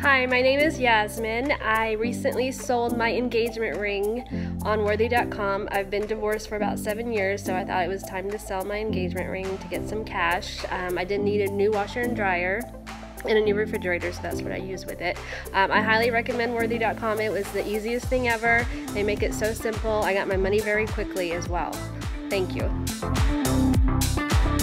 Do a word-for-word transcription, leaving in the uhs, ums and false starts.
Hi, my name is Yasmin. I recently sold my engagement ring on worthy dot com. I've been divorced for about seven years, so I thought it was time to sell my engagement ring to get some cash. Um, I did need a new washer and dryer and a new refrigerator, so that's what I use with it. Um, I highly recommend worthy dot com. It was the easiest thing ever. They make it so simple. I got my money very quickly as well. Thank you.